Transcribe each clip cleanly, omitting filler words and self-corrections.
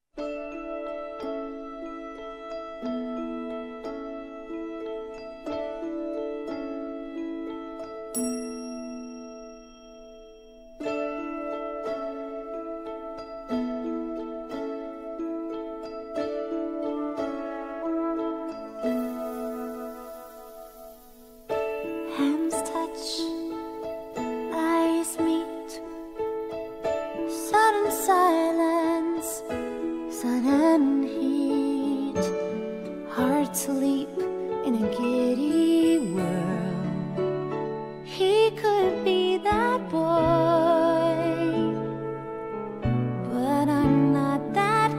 Silence, sudden heat, hearts leap in a giddy whirl. He could be that boy, but I'm not that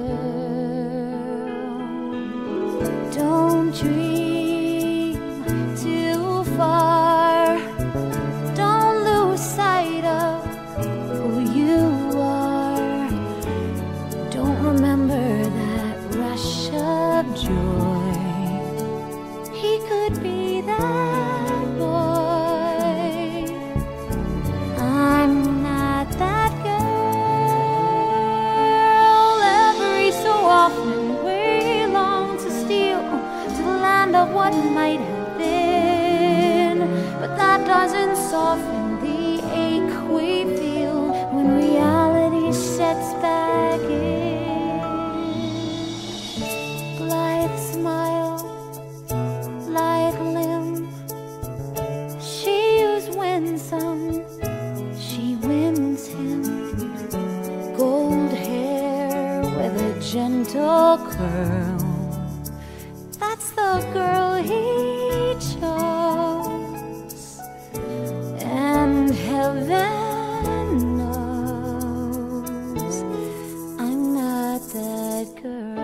girl. Don't dream too far, don't lose sight of who you are. Don't remember that rush of joy. He could be that boy. I'm not that girl. Every so often we long to steal to the land of what might have been, but that doesn't soften the ache we feel when reality sets back in. Blithe smile, light limb, she who's winsome, she wins him. Gold hair with a gentle curl, that's the girl he chose. And heaven knows I'm not that girl.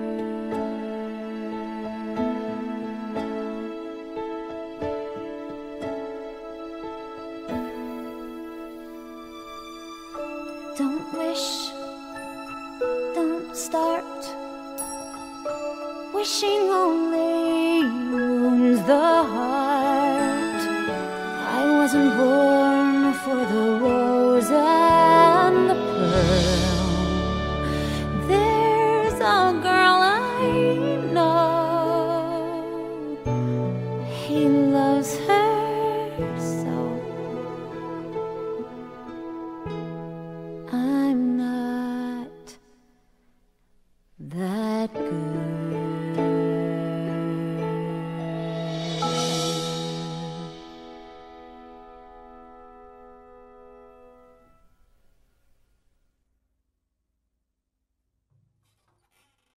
Don't wish, don't start. Wishing only wounds the heart. I wasn't born for the